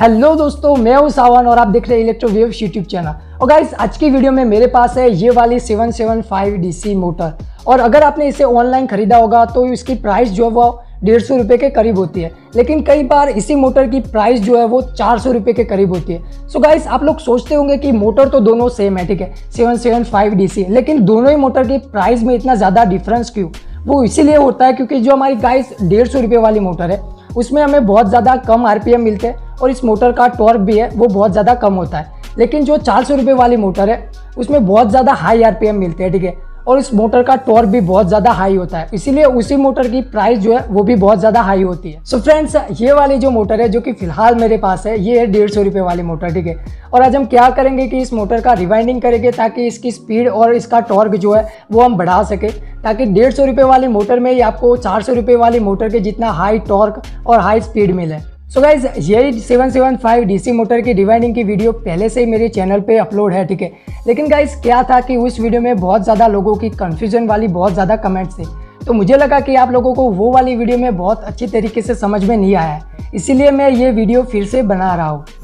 Hello दोस्तों, मैं हूं सावन और आप देख रहे हैं इलेक्ट्रोवेव यूट्यूब चैनल। और गाइस, आज की वीडियो में मेरे पास है ये वाली 775 डीसी मोटर। और अगर आपने इसे ऑनलाइन खरीदा होगा तो इसकी प्राइस जो है वो 150 रुपये के करीब होती है, लेकिन कई बार इसी मोटर की प्राइस जो है वो 400 रुपये के करीब होती है। सो गाइस, आप लोग सोचते होंगे कि मोटर तो दोनों सेम है, ठीक है, 775 डीसी, लेकिन दोनों ही मोटर की प्राइस में इतना ज़्यादा डिफरेंस क्यों? वो इसीलिए होता है क्योंकि जो हमारी गाइस 150 रुपये वाली मोटर है उसमें हमें बहुत ज़्यादा कम आरपीएम मिलते हैं और इस मोटर का टॉर्क भी है वो बहुत ज़्यादा कम होता है। लेकिन जो 400 रुपये वाली मोटर है उसमें बहुत ज़्यादा हाई आरपीएम मिलते हैं, ठीक है, और इस मोटर का टॉर्क भी बहुत ज़्यादा हाई होता है, इसीलिए उसी मोटर की प्राइस जो है वो भी बहुत ज़्यादा हाई होती है। सो फ्रेंड्स, ये वाली जो मोटर है जो कि फिलहाल मेरे पास है ये है 150 रुपये वाली मोटर, ठीक है। और आज हम क्या करेंगे कि इस मोटर का रिवाइंडिंग करेंगे ताकि इसकी स्पीड और इसका टॉर्क जो है वो हम बढ़ा सके, ताकि 150 रुपये वाली मोटर में ही आपको 400 रुपये वाली मोटर के जितना हाई टॉर्क और हाई स्पीड मिले। सो गाइज, यही 775 डीसी मोटर की रिवाइंडिंग की वीडियो पहले से ही मेरे चैनल पे अपलोड है, ठीक है। लेकिन गाइज क्या था कि उस वीडियो में बहुत ज़्यादा लोगों की कन्फ्यूजन वाली बहुत ज़्यादा कमेंट्स थे, तो मुझे लगा कि आप लोगों को वो वाली वीडियो में बहुत अच्छी तरीके से समझ में नहीं आया है, इसीलिए मैं ये वीडियो फिर से बना रहा हूँ।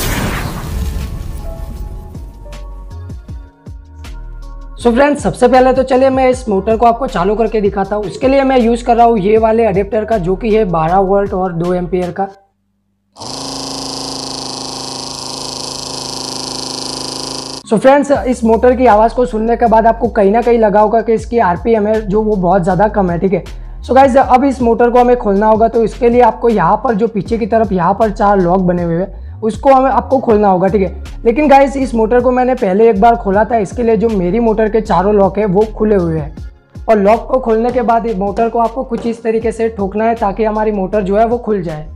सो फ्रेंड्स, सबसे पहले तो चलिए मैं इस मोटर को आपको चालू करके दिखाता हूँ। उसके लिए मैं यूज़ कर रहा हूँ ये वाले अडेप्टर का, जो कि है 12 वोल्ट और 2 एम्पियर का। सो फ्रेंड्स, इस मोटर की आवाज़ को सुनने के बाद आपको कहीं ना कहीं लगा होगा कि इसकी आरपीएम है जो वो बहुत ज़्यादा कम है, ठीक है। सो गाइज, अब इस मोटर को हमें खोलना होगा, तो इसके लिए आपको यहाँ पर जो पीछे की तरफ यहाँ पर 4 लॉक बने हुए हैं उसको आपको खोलना होगा, ठीक है। लेकिन गाइज, इस मोटर को मैंने पहले एक बार खोला था, इसके लिए जो मेरी मोटर के चारों लॉक है वो खुले हुए हैं। और लॉक को खोलने के बाद इस मोटर को आपको कुछ इस तरीके से ठोकना है ताकि हमारी मोटर जो है वो खुल जाए।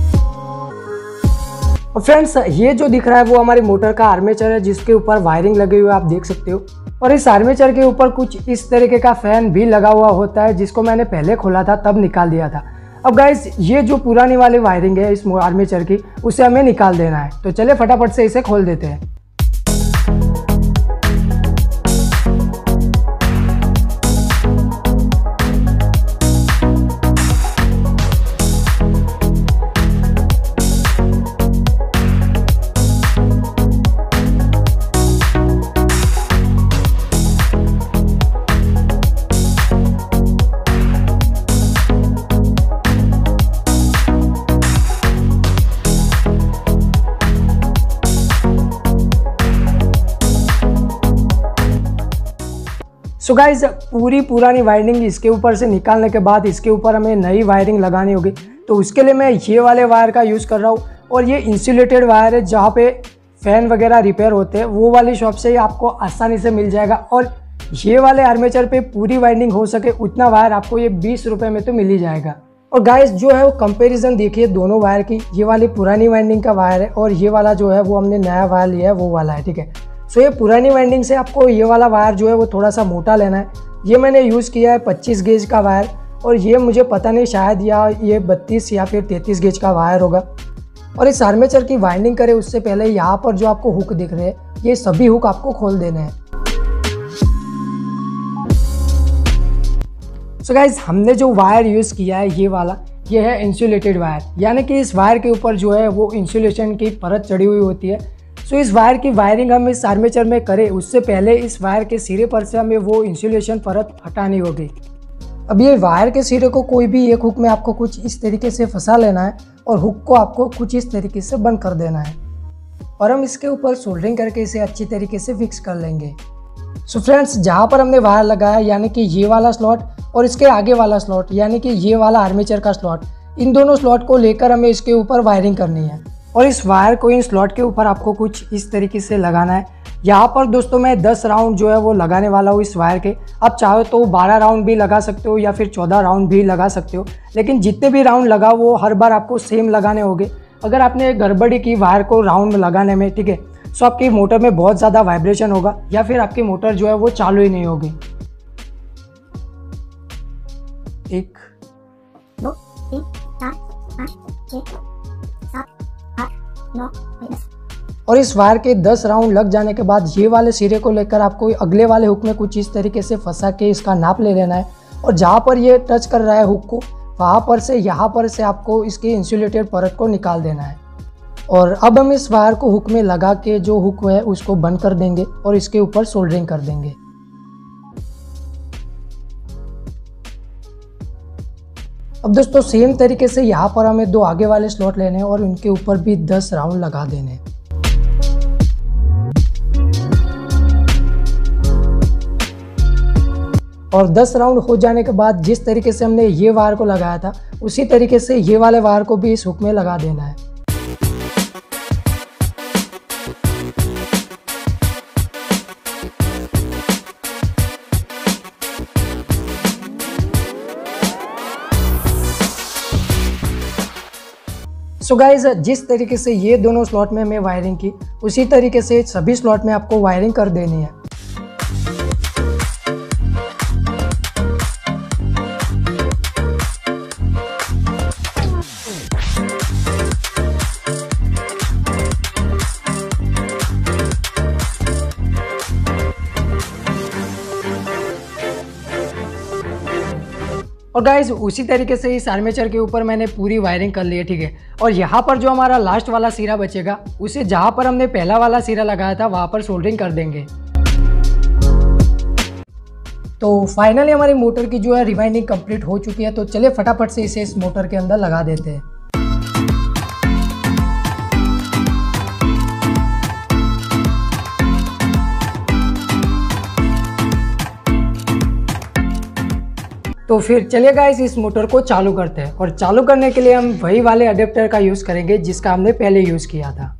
और फ्रेंड्स, ये जो दिख रहा है वो हमारी मोटर का आर्मेचर है जिसके ऊपर वायरिंग लगी हुई है, आप देख सकते हो। और इस आर्मेचर के ऊपर कुछ इस तरीके का फैन भी लगा हुआ होता है जिसको मैंने पहले खोला था तब निकाल दिया था। अब गाइस, ये जो पुरानी वाली वायरिंग है इस आर्मेचर की उसे हमें निकाल देना है, तो चलिए फटाफट से इसे खोल देते हैं। सो गाइज, पूरी पुरानी वायरिंग इसके ऊपर से निकालने के बाद इसके ऊपर हमें नई वायरिंग लगानी होगी, तो उसके लिए मैं ये वाले वायर का यूज़ कर रहा हूँ। और ये इंसुलेटेड वायर है, जहाँ पे फ़ैन वगैरह रिपेयर होते हैं वो वाली शॉप से ही आपको आसानी से मिल जाएगा। और ये वाले आर्मेचर पे पूरी वाइंडिंग हो सके उतना वायर आपको ये 20 रुपये में तो मिल ही जाएगा। और गाइस, जो है वो कंपेरिजन देखिए दोनों वायर की, ये वाली पुरानी वाइंडिंग का वायर है और ये वाला जो है वो हमने नया वायर लिया है वो वाला है, ठीक है। सो ये पुरानी वाइंडिंग से आपको ये वाला वायर जो है वो थोड़ा सा मोटा लेना है। ये मैंने यूज़ किया है 25 गेज का वायर, और ये मुझे पता नहीं शायद या ये 32 या फिर 33 गेज का वायर होगा। और इस आर्मेचर की वाइंडिंग करें उससे पहले यहाँ पर जो आपको हुक दिख रहे हैं ये सभी हुक आपको खोल देने हैं। सो गाइज, हमने जो वायर यूज़ किया है ये वाला, ये है इंसुलेटेड वायर, यानी कि इस वायर के ऊपर जो है वो इंसुलेशन की परत चढ़ी हुई होती है। सो इस वायर की वायरिंग हम इस आर्मेचर में करें उससे पहले इस वायर के सिरे पर से हमें वो इंसुलेशन परत हटानी होगी। अब ये वायर के सिरे को कोई भी एक हुक में आपको कुछ इस तरीके से फंसा लेना है और हुक को आपको कुछ इस तरीके से बंद कर देना है, और हम इसके ऊपर सोल्डरिंग करके इसे अच्छी तरीके से फिक्स कर लेंगे। सो फ्रेंड्स, जहाँ पर हमने वायर लगाया यानी कि ये वाला स्लॉट और इसके आगे वाला स्लॉट यानी कि ये वाला आर्मेचर का स्लॉट, इन दोनों स्लॉट को लेकर हमें इसके ऊपर वायरिंग करनी है। और इस वायर को इन स्लॉट के ऊपर आपको कुछ इस तरीके से लगाना है। यहाँ पर दोस्तों मैं 10 राउंड जो है वो लगाने वाला हूँ इस वायर के। आप चाहो तो 12 राउंड भी लगा सकते हो या फिर 14 राउंड भी लगा सकते हो, लेकिन जितने भी राउंड लगा वो हर बार आपको सेम लगाने होंगे। अगर आपने गड़बड़ी की वायर को राउंड लगाने में, ठीक है, तो आपकी मोटर में बहुत ज़्यादा वाइब्रेशन होगा या फिर आपकी मोटर जो है वो चालू ही नहीं होगी। 1 2 3 4 5 6 7 8 9 10। और इस वायर के 10 राउंड लग जाने के बाद ये वाले सिरे को लेकर आपको अगले वाले हुक में कुछ इस तरीके से फंसा के इसका नाप ले लेना है। और जहाँ पर ये टच कर रहा है हुक को, वहाँ पर से यहाँ पर से आपको इसकी इंसुलेटेड परत को निकाल देना है। और अब हम इस वायर को हुक में लगा के जो हुक है उसको बंद कर देंगे और इसके ऊपर सोल्डरिंग कर देंगे। अब दोस्तों सेम तरीके से यहाँ पर हमें 2 आगे वाले स्लॉट लेने हैं और उनके ऊपर भी 10 राउंड लगा देने हैं। और 10 राउंड हो जाने के बाद जिस तरीके से हमने ये वायर को लगाया था उसी तरीके से ये वाले वायर को भी इस हुक में लगा देना है। सो गाइज जिस तरीके से ये दोनों स्लॉट में हमें वायरिंग की उसी तरीके से सभी स्लॉट में आपको वायरिंग कर देनी है। और गाइज उसी तरीके से इस आर्मेचर के ऊपर मैंने पूरी वायरिंग कर ली है, ठीक है। और यहाँ पर जो हमारा लास्ट वाला सिरा बचेगा उसे जहाँ पर हमने पहला वाला सिरा लगाया था वहाँ पर सोल्डरिंग कर देंगे। तो फाइनली हमारी मोटर की जो है रिवाइंडिंग कंप्लीट हो चुकी है। तो चलिए फटाफट से इसे इस मोटर के अंदर लगा देते हैं। तो फिर चलिए गाइस इस मोटर को चालू करते हैं और चालू करने के लिए हम वही वाले अडेप्टर का यूज़ करेंगे जिसका हमने पहले यूज़ किया था।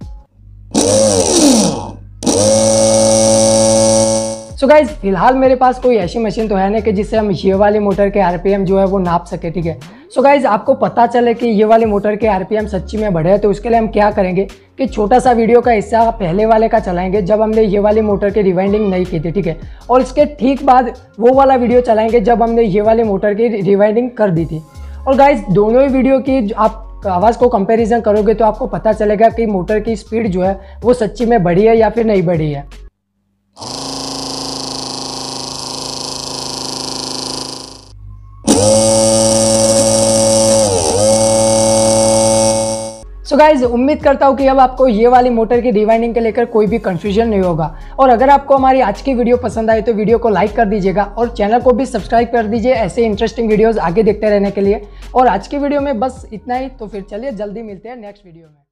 सो गाइज फिलहाल मेरे पास कोई ऐसी मशीन तो है नहीं कि जिससे हम ये वाली मोटर के आरपीएम जो है वो नाप सके, ठीक है। सो गाइज आपको पता चले कि ये वाली मोटर के आरपीएम सच्ची में बढ़े तो उसके लिए हम क्या करेंगे कि छोटा सा वीडियो का हिस्सा पहले वाले का चलाएंगे जब हमने ये वाली मोटर की रिवाइंडिंग नहीं की थी, ठीक है। और इसके ठीक बाद वो वाला वीडियो चलाएंगे जब हमने ये वाली मोटर की रिवाइंडिंग कर दी थी। और गाइज दोनों ही वीडियो की आप आवाज़ को कंपैरिजन करोगे तो आपको पता चलेगा कि मोटर की स्पीड जो है वो सच्ची में बढ़ी है या फिर नहीं बढ़ी है। सो गाइज उम्मीद करता हूँ कि अब आपको ये वाली मोटर की रिवाइंडिंग के लेकर कोई भी कंफ्यूजन नहीं होगा। और अगर आपको हमारी आज की वीडियो पसंद आई तो वीडियो को लाइक कर दीजिएगा और चैनल को भी सब्सक्राइब कर दीजिए ऐसे इंटरेस्टिंग वीडियोस आगे देखते रहने के लिए। और आज की वीडियो में बस इतना ही। तो फिर चलिए जल्दी मिलते हैं नेक्स्ट वीडियो में।